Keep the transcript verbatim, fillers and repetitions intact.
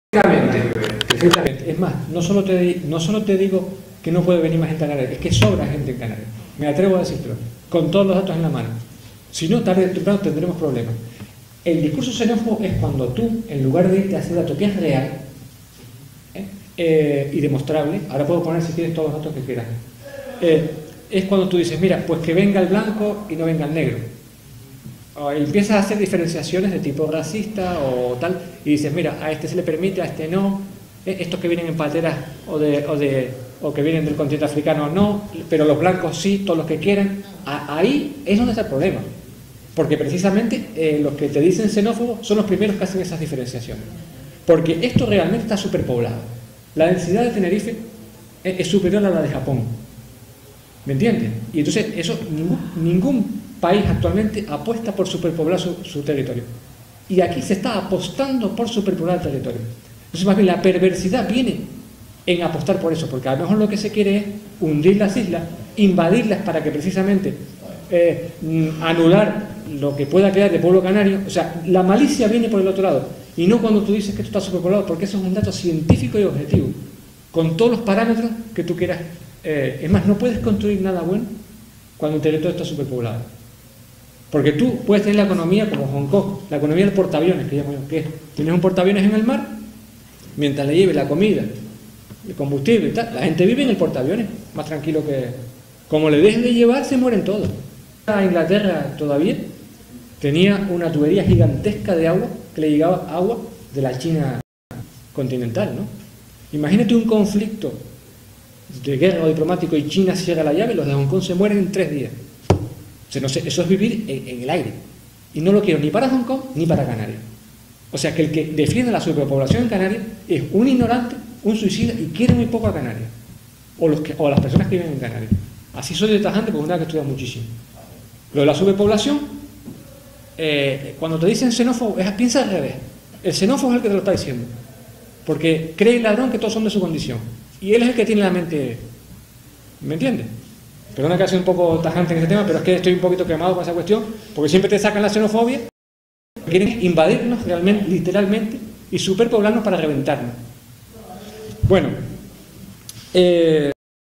Perfectamente, perfectamente. Es más, no solo, te, no solo te digo que no puede venir más gente a Canarias, es que sobra gente en Canarias. Me atrevo a decirlo, con todos los datos en la mano. Si no, tarde o temprano tendremos problemas. El discurso xenófobo es cuando tú, en lugar de irte a hacer datos que es real ¿eh? Eh, y demostrable, ahora puedo poner si quieres todos los datos que quieras, eh, es cuando tú dices, mira, pues que venga el blanco y no venga el negro. O empiezas a hacer diferenciaciones de tipo racista o tal, y dices, mira, a este se le permite, a este no, eh, estos que vienen en pateras o, de, o, de, o que vienen del continente africano no, pero los blancos sí, todos los que quieran. A, ahí es donde está el problema, porque precisamente eh, los que te dicen xenófobos son los primeros que hacen esas diferenciaciones, porque esto realmente está superpoblado. La densidad de Tenerife es, es superior a la de Japón, ¿me entiendes? Y entonces eso, ningún, ningún país actualmente apuesta por superpoblar su, su territorio, y aquí se está apostando por superpoblar el territorio. Entonces más bien la perversidad viene en apostar por eso, porque a lo mejor lo que se quiere es hundir las islas, invadirlas para que precisamente eh, anular lo que pueda quedar de pueblo canario. O sea, la malicia viene por el otro lado, y no cuando tú dices que esto está superpoblado, porque eso es un dato científico y objetivo, con todos los parámetros que tú quieras. Eh, es más, no puedes construir nada bueno cuando el territorio está superpoblado, porque tú puedes tener la economía como Hong Kong, la economía del portaaviones, que llamo yo, que es, tienes un portaaviones en el mar, mientras le lleve la comida, el combustible y tal, la gente vive en el portaaviones, más tranquilo que... Como le dejen de llevar, se mueren todos. A Inglaterra todavía tenía una tubería gigantesca de agua, que le llegaba agua de la China continental, ¿no? Imagínate un conflicto de guerra o diplomático y China cierra la llave, los de Hong Kong se mueren en tres días. O sea, no sé, eso es vivir en, en el aire. Y no lo quiero ni para Hong Kong ni para Canarias. O sea, que el que defiende la superpoblación en Canarias es un ignorante, un suicida, y quiere muy poco a Canarias. O, los que, o a las personas que viven en Canarias. Así soy de tajante, porque una vez que estudia muchísimo. Lo de la superpoblación, eh, cuando te dicen xenófobo, es, piensa al revés. El xenófobo es el que te lo está diciendo, porque cree el ladrón que todos son de su condición. Y él es el que tiene la mente... ¿Me entiendes? Perdona que ha sido un poco tajante en este tema, pero es que estoy un poquito quemado con esa cuestión, porque siempre te sacan la xenofobia, quieren invadirnos realmente, literalmente, y superpoblarnos para reventarnos. Bueno, eh...